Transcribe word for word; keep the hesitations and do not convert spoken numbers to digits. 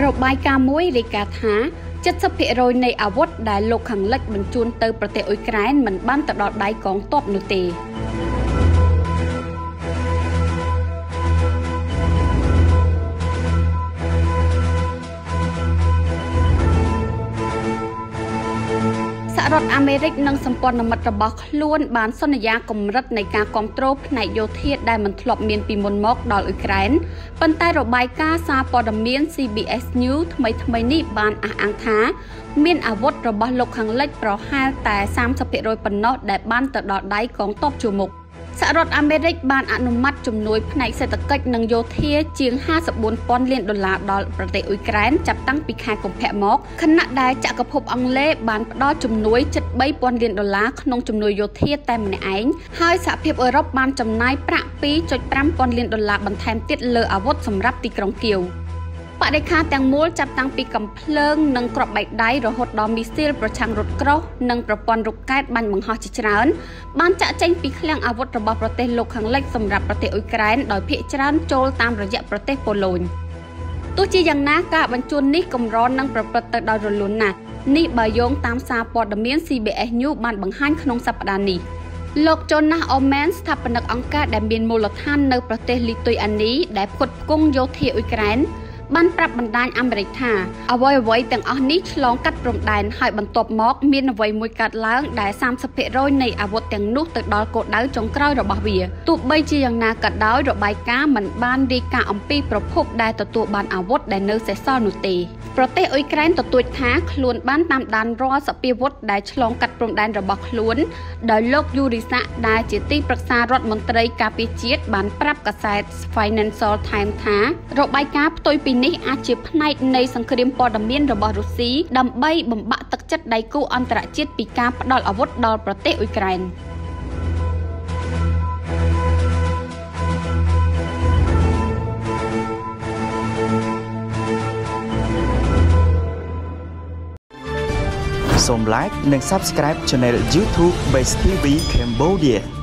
បាយការណ៍មួយរាយការណ៍ថា chất sắp hiện rồi này ảo vót đã lục hàng lệch bằng chuôn từประเทศ Ukraine มันបានទៅដល់ដៃកងទ័ពនោះទេ សហរដ្ឋអាមេរិកនិងសម្ព័ន្ធមិត្តរបស់ខ្លួនបានសន្យាកម្រិតនៃការគ្រប់គ្រងផ្នែកយោធាដែលមិនធ្លាប់មានពីមុនមកដល់អ៊ុយក្រែនប៉ុន្តែរបាយការណ៍សារព័ត៌មាន C B S News ថ្មីថ្មីនេះបានអះអាងថាមានអាវុធរបស់លោកខាងលិចប្រហែលតែ 30ភាគរយ ប៉ុណ្ណោះដែលបានទៅដល់ដៃកងទ័ពជួរមុខ សហរដ្ឋអាមេរិកបានអនុម័តជំនួយផ្នែកសេដ្ឋកិច្ចនិងយោធាជាង ห้าสิบสี่ពាន់លានដុល្លារដល់ប្រទេសអ៊ុយក្រែនចាប់តាំងពីខែកុម្ភៈមកខណៈដែលចក្រភពអង់គ្លេសបានផ្ដល់ជំនួយជិត បីពាន់លានដុល្លារក្នុងជំនួយយោធាតែម្នាក់ឯងហើយសហភាពអឺរ៉ុបបានចំណាយប្រាក់ ពីរจุดห้าពាន់លានដុល្លារបន្ថែមទៀតលើអាវុធសម្រាប់ទីក្រុងគៀវ បដិខាទាំងមូលចាប់តាំងពីកំភ្លើងនិងគ្រាប់បែកដៃរហូតដល់មីស៊ីលប្រឆាំងរថក្រោះនិងប្រព័ន្ធរុកកែតបាញ់បង្ហោះជាច្រើនបានចាក់ចេញពីឃ្លាំងអាវុធរបស់ប្រទេសលោកខាងលិចសម្រាប់ប្រទេសអ៊ុយក្រែនដោយភាគច្រើនចូលតាមរយៈប្រទេសប៉ូឡូញទោះជាយ៉ាងណាការបញ្ជូននេះកម្រនឹងប្រព្រឹត្តទៅដោយរលូនណាស់នេះបើយោងតាមសារព័ត៌មាន C B S News បានបង្ហាញក្នុងសប្តាហ៍នេះលោក Jonas Oman ស្ថាបនិកអង្គការដែលមានមូលដ្ឋាននៅប្រទេសលីទុយអានីដែលផ្គត់ផ្គង់យោធាអ៊ុយក្រែន បានប្រាប់បណ្ដាញអាមេរិកថាអ្វីអ្វីទាំងអស់នេះឆ្លងកាត់ព្រំដែនហើយបន្ទាប់មកមានអ្វីមួយកើតឡើងដែល 30ភាគរយ នៃអាវុធទាំងនោះទៅដល់គោលដៅចុងក្រោយរបស់វាទោះបីជាយ៉ាងណាក៏ដោយរបាយការណ៍មិនបានរាយការណ៍អំពីប្រភពដែលទទួលបានអាវុធដែលនៅសេសសល់នោះទេប្រទេសអ៊ុយក្រែនទទូចថាខ្លួនបានតាមដានរាល់សពាវុធដែលឆ្លងកាត់ព្រំដែនរបស់ខ្លួនដោយលោកយូរីសាក់ដែលជាទីប្រឹក្សារដ្ឋមន្ត្រីការពារជាតិបានប្រាប់កាសែត Financial Times ថារបាយការណ៍ផ្ទុយពីនេះអាចជាផ្នែកនៃសង្គ្រាមព័ត៌មានរបស់រុស្ស៊ីដើម្បីបំបាក់ទឹកចិត្តដៃគូអន្តរជាតិពីការផ្ដល់អាវុធដល់ប្រទេសអ៊ុយក្រែនសូម like និង Subscribe Channel YouTube Base ที วี Cambodia